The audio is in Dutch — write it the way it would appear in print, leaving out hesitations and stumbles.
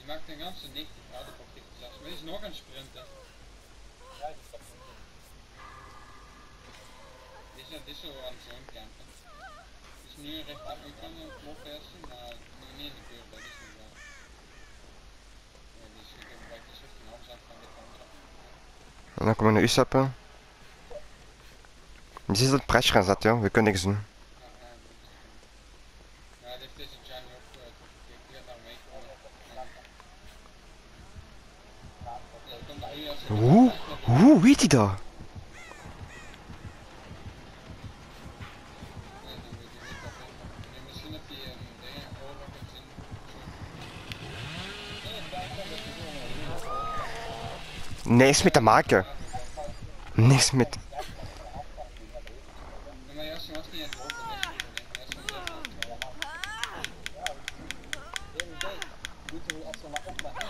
maakt den ganzen 90 graden op dit zelfs. Maar is nog een sprinter. Ja, die staat dit is zo aan de zone campen. Dus nu richting ook aan de klopversie, maar nu niet in de buurt, dat is niet wel. Ja, dus ik heb bij de 16,5 zak van dit andere. En dan komen we naar u stappen. Die is het pressje gaan zetten, joh. We kunnen niks doen. Ja, dit heeft deze Johnny ook toegekeken, die gaat daar meekomen. Ja, ik kom daar nu als Hoe weet hij dat? misschien dat hij dingen over kunt zien. Niks mee te maken. Niks met... Maar ja, ze was niet aan het lopen, dat is het probleem. Ja, ze was echt aan het lopen.